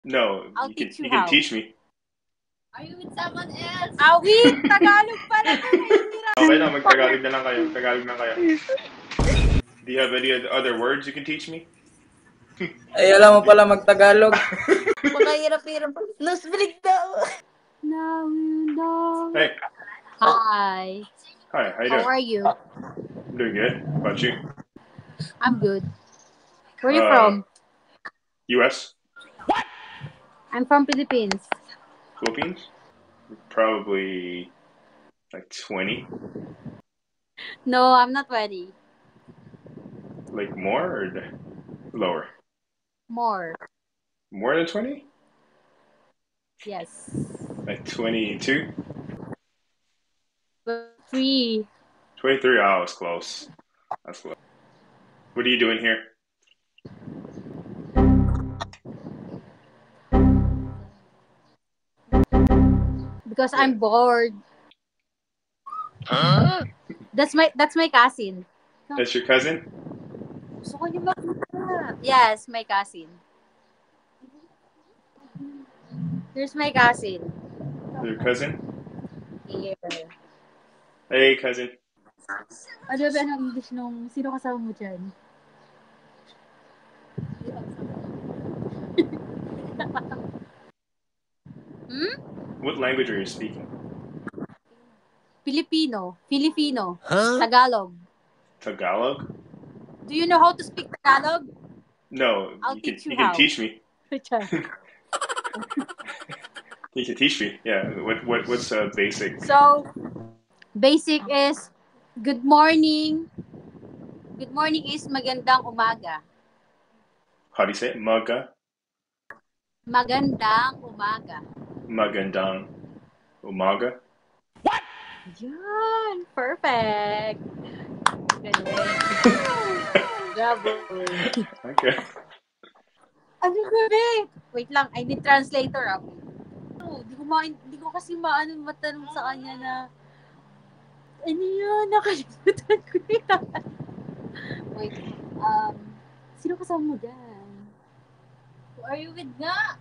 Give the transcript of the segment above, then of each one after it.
No, I'll you can teach you you can how. teach me. Are you with someone else? Wait! Tagalog pala to. Okay na, mag-Tagalog na lang kayo. Tagalog na kayo. Do you have any other words you can teach me? Ay, alam mo pala mag-Tagalog. Pakahirap-hirap. Nose-bleed daw. Now you know. Hey. Hi. Hi, how you doing? How are you? I'm doing good. How about you? I'm good. Where are you from? U.S.? I'm from Philippines. Philippines? Probably like 20. No, I'm not ready. Like more or lower? More. More than 20? Yes. Like 22? 3. 23? Oh, I was close. That's close. What are you doing here? Because I'm bored. Huh? That's my cousin. That's your cousin? Yes, my cousin. Here's my cousin. Your cousin? Here. Hey, cousin. Ano ba ang English nung sino kasama mo dyan? What language are you speaking? Filipino. Huh? Tagalog. Tagalog? Do you know how to speak Tagalog? No, I'll you teach you can how. teach me. You can teach me. Yeah. What's basic? So, basic is good morning. Good morning is magandang umaga. How do you say it? Magandang umaga. Magandang umaga? Yan! Perfect! Galing. Bravo. Okay. Ano ba? Wait lang, I need translator ako. Di ko kasi matanong sa kanya na ano yun, nakalimutan ko yan. Wait, sino kasama mo dyan? Who are you with nga?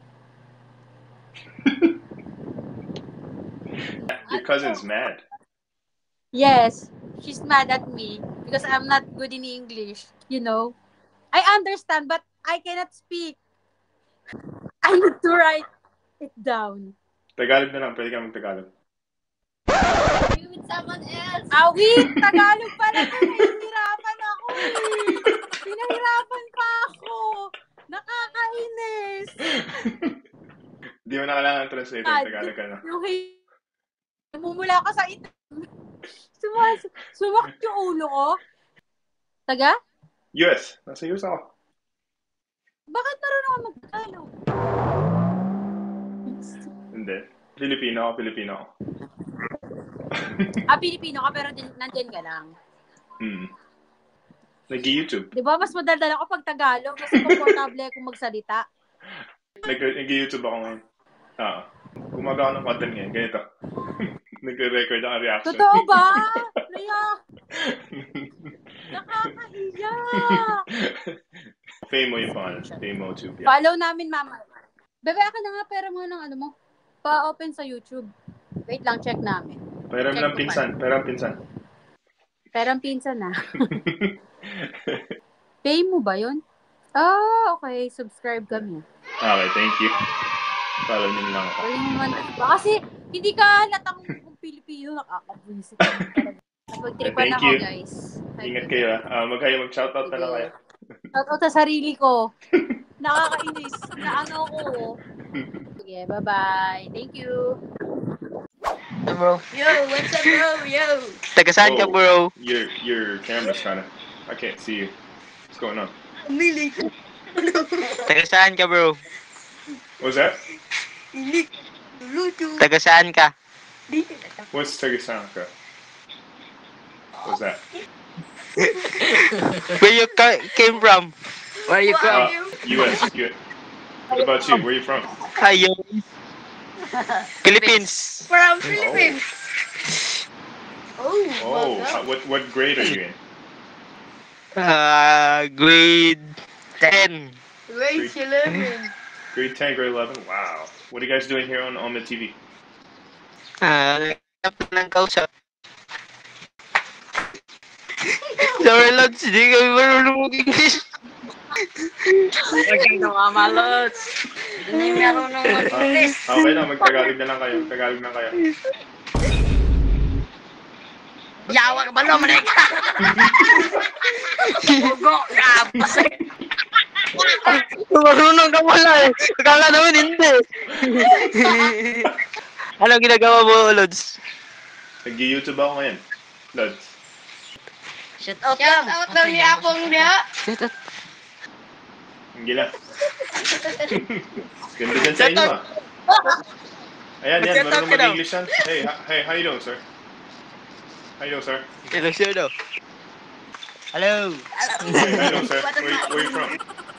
Your cousin's mad. Yes, she's mad at me because I'm not good in English, you know. I understand, but I cannot speak. I need to write it down. Tagalog na lang. Pwede ka mag-Tagalog. Are you with someone else? Wait! Tagalog pala to. Nahihirapan ako eh. Pinahirapan pa ako. Nakakainis. Di mo na kailangan ng translator. Tagalog ka na. Namumula ka sa ito. Sumakit yung ulo ko. Taga? US. Nasa US ako. Bakit marunong ako mag-Tagalog? Hindi. Filipino ako. Pilipino ka pero nandyan ka lang. Nag-YouTube. Di ba mas madaldal ako pag Tagalog kasi komportable akong magsalita. Nag-YouTube ako ngayon. Gumagawa ng content ngayon. Ganito. Nagre-record ang reaction. Totoo ba? Nakakahiya. Famo yung pangalan. Famo Tube. Yeah. Follow namin, mama. Bebe, ka na nga pera mo ng ano mo. Pa-open sa YouTube. Wait lang, check namin. Pero ang pinsan. Pero ang pinsan na. Pay mo ba yun? Okay. Subscribe kami. Okay, thank you. Follow nyo lang ako. Kasi hindi ka halatang kung Pilipino, nakakabwisit ka talaga. Magtripan ako, guys. Ingat kayo. Mag-shoutout na lang kayo. Shoutout sa sarili ko. Nakakainis. Na ano ko. Sige, bye-bye. Thank you. Hey, bro. Yo, what's up, bro? Yo. Taga saan ka, bro? Your camera's kinda... I can't see you. What's going on? Umili. Taga saan ka, bro? What's that? Taga saan ka? What's Tagasanka? What's that? Where you came from? Where you from? US. Good. What about you? Where you from? Ayo. Philippines. From Philippines. Oh, what grade are you in? Grade 10. Grade 11. Grade 10, grade 11. Wow. What are you guys doing here on Omid TV? Naghanap ng kausap. Sorry, Lods. Hindi kami marunong mag-English. Huwag kang namamalos. Hindi marunong mag-English. Okay lang, magtagalog na lang kayo. Tagalog na kayo. Yawa ka ba naman eh? Ugo ka. Pasay. Marunong ka wala eh. Akala naman hindi. Ano ginagawa mo, Lods? Nag-YouTube ako ngayon. Lods. Shout out lang. Shout out lang niya akong niya. Ang gila. Ganda dyan sa inyo ah. Ayan, yan. Marunong mag-English yan. Hey, how you doing, sir? How you doing, sir? Hello, sir. Hello. Hey, how you doing, sir? Where you from?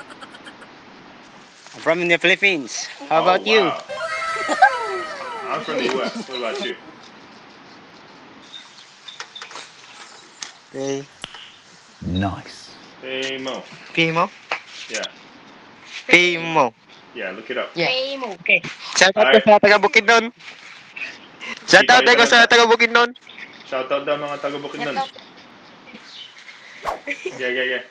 I'm from the Philippines. How about you? Wow. I'm from the U.S. What about you? Hey. Nice. Hey, Mo. Pimo? Yeah. Pimo. Yeah, look it up. Pay mo. Okay. Shout out ka sa taga Bukidnon. Shout out ka sa taga Bukidnon. Shoutout daw mga taga Bukidnon. Yeah.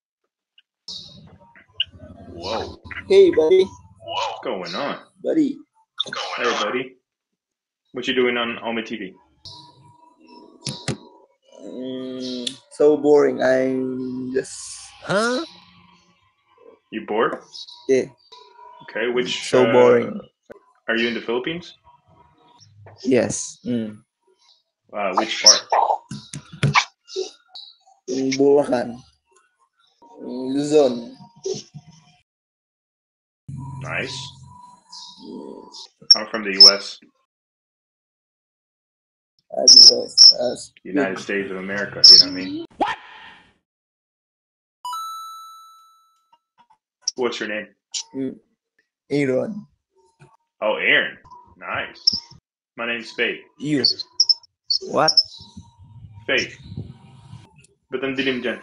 Whoa. Hey, buddy. What's going on? Buddy. Hey, buddy. What you doing on Omid TV? So boring. I'm just... You bored? Yeah. Okay, which... So boring. Are you in the Philippines? Yes. Which part? Bulacan. Luzon. Nice. I'm from the U.S. United States of America, you know what I mean? What? What's your name? Aaron. Oh, Aaron. Nice. My name's Faith. You. What? Faith. Ba't ang dilim dyan?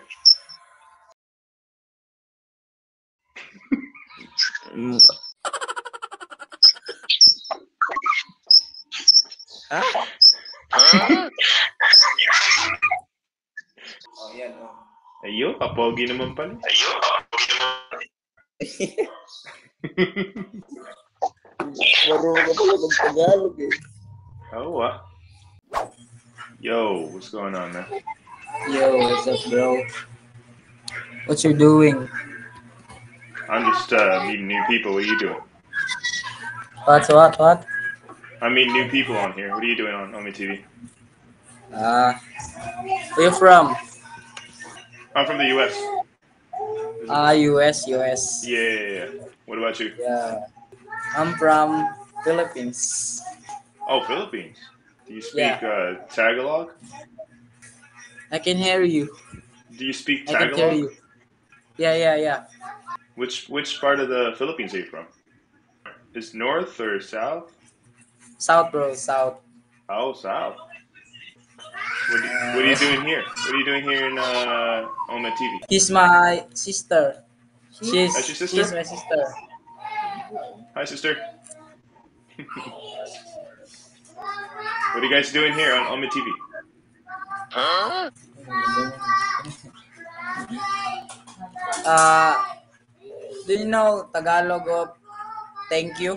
Oh, yan. Ayo, kapogi naman pala. Marunong ka pala mag-Tagalog eh. Oh, Yo, what's going on, man? Yo, what's up, bro? What you doing? I'm just meeting new people. What are you doing? What? I meet new people on here. What are you doing on Omid TV? Where you from? I'm from the U.S. US. Yeah. What about you? Yeah. I'm from Philippines. Oh, Philippines. Do you speak Tagalog? I can hear you. Do you speak I can Tagalog? hear you. Yeah. Which part of the Philippines are you from? Is north or south? South, bro. South. Oh, south. What are you doing here? What are you doing here in Omid TV? She's my sister. That's your sister? She's my sister. Hi, sister. What are you guys doing here on Omid TV? Do you know Tagalog of thank you?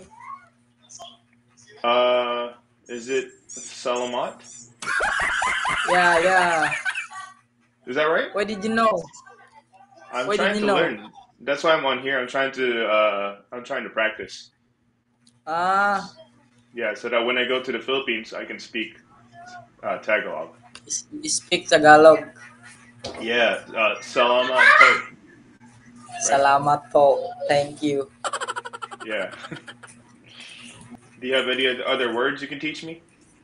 Is it Salamat? Yeah. Is that right? Why did you know? I'm Why trying did to you know? learn. That's why I'm on here. I'm trying to practice. Yeah, so that when I go to the Philippines, I can speak Tagalog. You speak Tagalog. Yeah, salamat po. Salamat po. Thank you. Yeah. Do you have any other words you can teach me?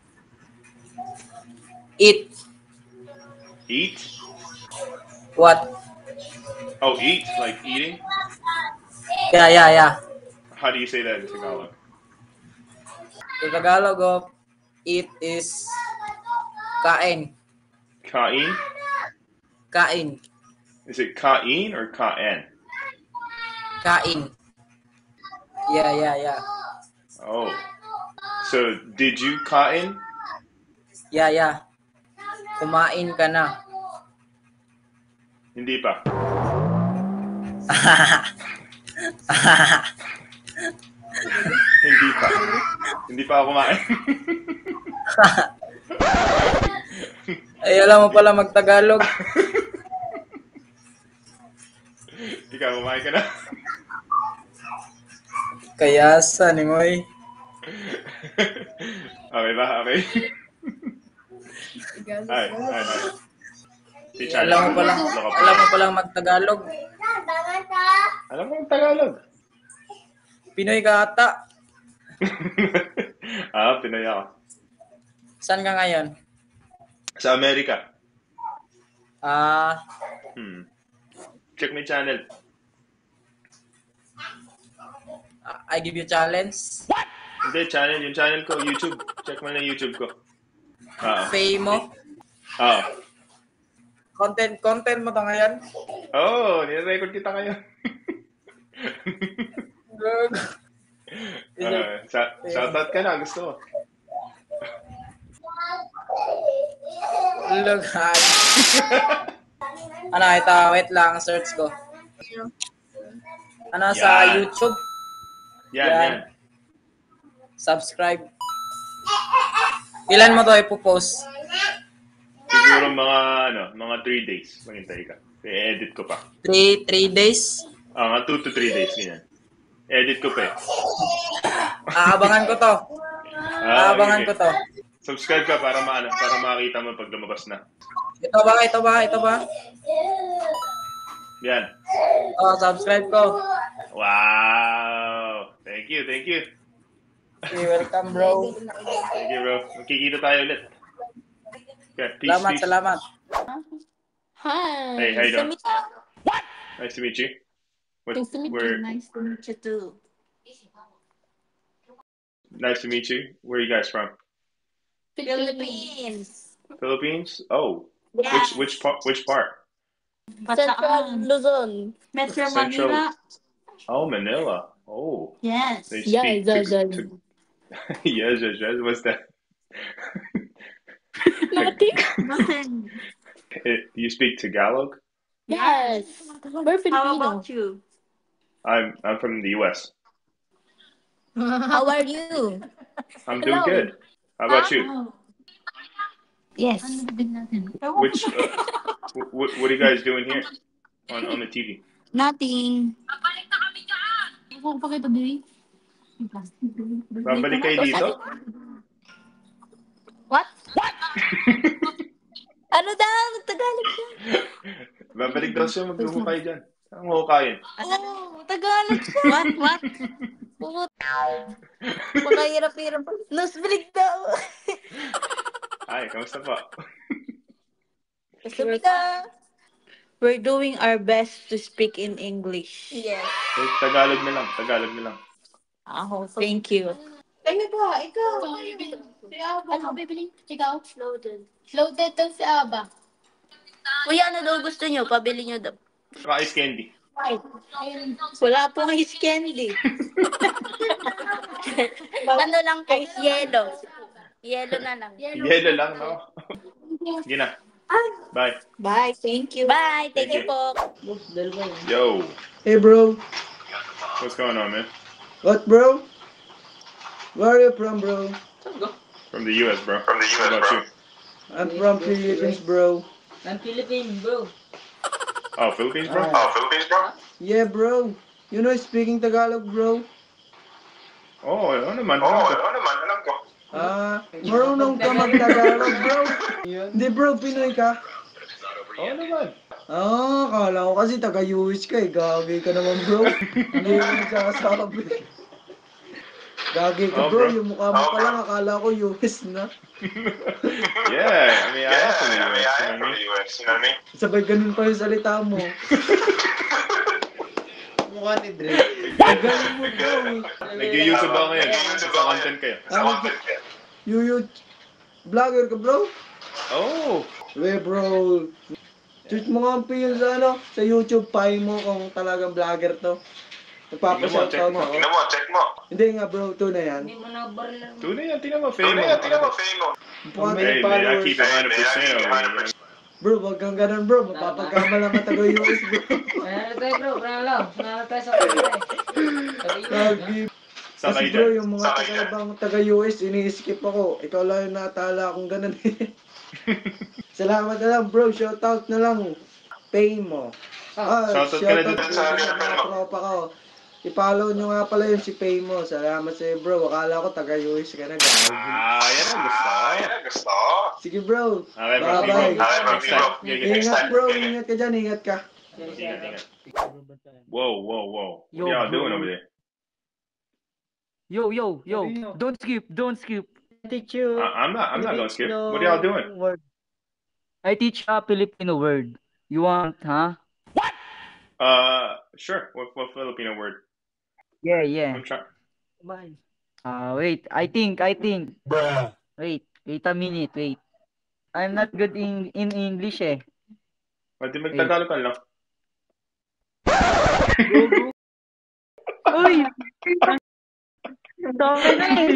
Eat. Eat? What? Oh, eat, like eating? Yeah. How do you say that in Tagalog? The Tagalog of eat is kain. Kain? Kain. Is it kain or kaen? Kain. Yeah. Oh. So, did you kain? Yeah. Kumain ka na. Hindi pa. Hindi pa. Hindi pa ako kumain. Ay, alam mo pala magtagalog. Ikaw, kumain ka na? Kaya sa ni Moy. Okay ba? Okay. Hi. Si Charlie. Alam mo palang magtagalog. Alam mo ang Tagalog? Pinoy ka ata. Pinoy ako. Saan ka ngayon? Sa Amerika. Ah, Check my channel. I give you challenge. Hindi, yung channel ko, YouTube. Check mo na YouTube ko. Pay mo. Content mo ta ngayon. Nire-record kita ngayon. Shoutout ka na, gusto mo. Lughan. Ano, ito, wait lang, search ko. Ano, sa Yan. YouTube? Yan. Subscribe. Ilan mo to ipopost? Siguro mga 3 days. Maghintay ka. I-edit ko pa. 3 days? Mga 2 to 3 days, ganyan. Edit ko pa eh. Aabangan ko to. Aabangan ko to. Subscribe ka para makita mo pag lumabas na. Ito ba? Yan. Subscribe ko. Wow! Thank you. Okay, welcome, bro. Thank you, bro. Magkikita tayo ulit. Okay, peace. Salamat. Hi. Hey, how you doing? What? Nice to meet you. Nice to meet you. Nice to meet you too. Nice to meet you. Where are you guys from? Philippines. Philippines? Oh. Yeah. Which part? Central Luzon. Metro Central. Manila. Oh, Manila. Oh. Yes. They speak yes. What's that? Nothing. Do you speak Tagalog? Yes. We're Filipino. How about you? I'm from the U.S. How are you? I'm doing good. How about you? Yes. Which what are you guys doing here on the TV? Nothing. Babalik kayo dito? What? Ano daw? Tagalog siya. Babalik daw siya, maghukay dyan. Ang hukayin. Tagalog siya. What? Makahirap-hirap. Nosebleed daw. Ay, kamusta po? Gusto ka? We're doing our best to speak in English. Yes. Tagalog na lang. Thank you. Ano ba? Ikaw. Si Aba. Ano bibili? Ikaw? Loaded daw si Aba. Kuya, ano daw gusto nyo? Pabili nyo daw. Ice candy. Wala pong ice candy. Ano lang po? Yellow. Yellow na lang. Yelo lang, no? Sige na. Bye. Bye. Thank you. Bye. Thank you po. Yo. Hey, bro. What's going on, man? What, bro? Where are you from, bro? From the U.S., bro. How about you? I'm from Philippines, bro. I'm Philippine, bro. Oh, Philippines, bro? Yeah, bro. You know speaking Tagalog, bro? Oh, ano naman? Alam ko. Marunong ka mag-Tagalog, bro? Hindi, bro. Pinoy ka? Oo naman. Kala ko kasi taga-US ka eh. Gagi ka naman, bro. Hindi mo nagsasabi. Gagi ka, bro. Yung mukha mo pa lang, akala ko US na. Yeah, I mean, I am from the US, you know what I mean? Sabay ganun pa yung salita mo. Mukha ni Dre. Galing mo, bro. Nag-YouTube ako ngayon. Sa content kayo. YouTube vlogger ka, bro? Oh! Bro. Tweet mo nga ang yun sa sa YouTube, pay mo kung talagang vlogger to. Nagpapa-shoutout ako. Tingnan mo, check mo. Hindi nga bro, tunay yan. Hindi mo na baril. Tunay yan, tingnan mo, famous. Mukha Hey, may may I followers. keep it 100%. Bro, wag kang ganun bro. Mapapagkamalang ka taga-US bro. Ano tayo bro? Ano tayo sa kanila Lagi. Sakay Kasi bro, dyan. yung mga taga-ibang taga-US, ini-skip ako. Ikaw lang yung natala akong ganun eh. Salamat na lang bro, shoutout na lang. Pay mo. Shoutout ka na dun sa mga tropa ko. I-follow nyo nga pala yung si Pay mo. Salamat sa'yo bro. Akala ko taga-US ka na. Yan ang gusto. Sige bro. Okay, bro. Bye-bye. Next time. Ingat bro, ingat ka dyan, ingat ka. Ingat. Whoa. What y'all doing over there? Yo, don't skip. Teach you. I'm not gonna skip. What are y'all doing? I teach a Filipino word. You want, huh? Sure. What Filipino word? Yeah. I'm trying. Wait, I think. Bruh. Wait a minute, wait. I'm not good in English eh. Pwede magtagalog ka lang. Uy! Dami na eh.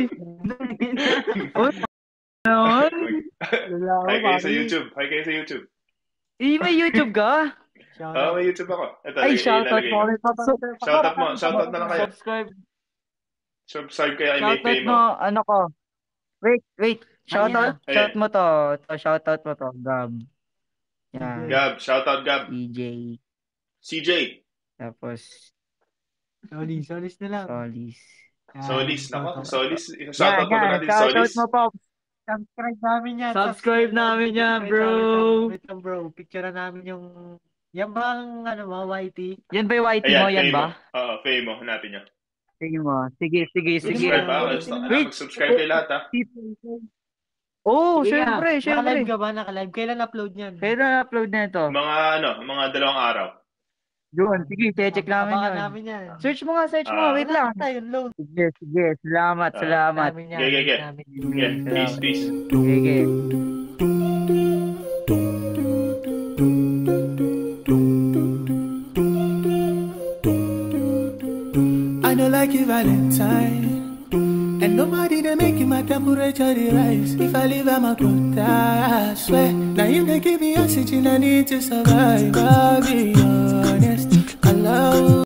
Hi kayo sa YouTube. May YouTube ka? May YouTube ako. Ito, Ay, shoutout mo. Shoutout na lang kayo. Subscribe kayo kay May Shoutout Pay mo. mo, ano ko. Wait. Shoutout mo to. Shoutout mo to, Gab. Yan. Gab, shoutout Gab. CJ. Tapos, Solis na lang. Solis. Solis. Shoutout mo natin Solis. Shoutout mo po. Subscribe namin yan, bro. Wait lang bro, picture namin yung... Yan ba ang YT? Yan ba yung YT mo? Yan ba? Oo, Pay mo. Hanapin nyo. Sige mo. Sige. Subscribe ba? Mag-subscribe kayo lahat ha. Oh, syempre. Naka-live ka ba? Naka-live? Kailan upload niyan? Kailan upload na ito? Mga 2 araw. Yun, sige, check namin yun. Search mo. Wait lang. Sige. Salamat. Peace. Sige. I know like a Valentine, and nobody they make my temperature rise. If I leave, I'm a good die, I swear. Now you they give me oxygen, I need to survive. I'll be honest, I love.